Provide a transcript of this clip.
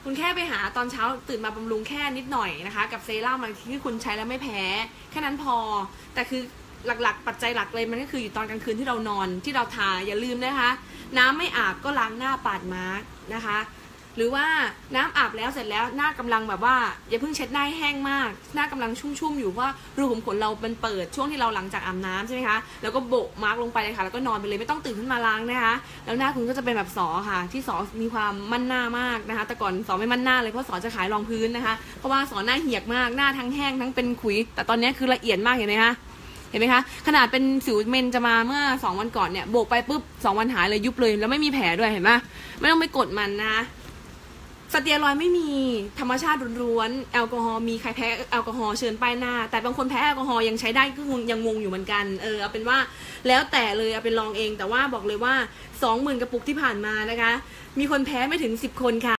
คุณแค่ไปหาตอนเช้าตื่นมาบำรุงแค่นิดหน่อยนะคะกับเซรั่มอะไรที่คุณใช้แล้วไม่แพ้แค่นั้นพอแต่คือหลักๆปัจจัยหลักเลยมันก็คืออยู่ตอนกลางคืนที่เรานอนที่เราทาอย่าลืมนะคะน้ำไม่อาบก็ล้างหน้าปาดมาร์กนะคะหรือว่าน้ำอาบแล้วเสร็จแล้วหน้ากำลังแบบว่าอย่าเพิ่งเช็ดหน้าแห้งมากหน้ากำลังชุ่มๆอยู่ว่ารูขุมขนเรามันเปิดช่วงที่เราหลังจากอาบน้ำใช่ไหมคะแล้วก็โบกมาร์กลงไปเลยค่ะแล้วก็นอนไปเลยไม่ต้องตื่นขึ้นมาล้างนะคะแล้วหน้าคุณก็จะเป็นแบบสอค่ะที่สอมีความมั่นหน้ามากนะคะแต่ก่อนสอไม่มั่นหน้าเลยเพราะสอจะขายรองพื้นนะคะเพราะว่าสอหน้าเหี่ยกมากหน้าทั้งแห้งทั้งเป็นขุยแต่ตอนนี้คือละเอียดมากเห็นไหมคะเห็นไหมคะขนาดเป็นสิวเมนจะมาเมื่อ2 วันก่อนเนี่ยโบกไปปุ๊บ2 วันหายเลยยุบเลยแล้วไม่มีแผลด้วยเห็นไหมไม่ต้องไปกดมันนะคะสเตียรอยด์ไม่มีธรรมชาติล้วนๆแอลกอฮอล์มีใครแพ้แอลกอฮอล์เชิญป้ายหน้าแต่บางคนแพ้แอลกอฮอล์ยังใช้ได้ก็ยังงงอยู่เหมือนกันเอาเป็นว่าแล้วแต่เลยเอาเป็นลองเองแต่ว่าบอกเลยว่า 20,000 กระปุกที่ผ่านมานะคะมีคนแพ้ไม่ถึง10 คนค่ะ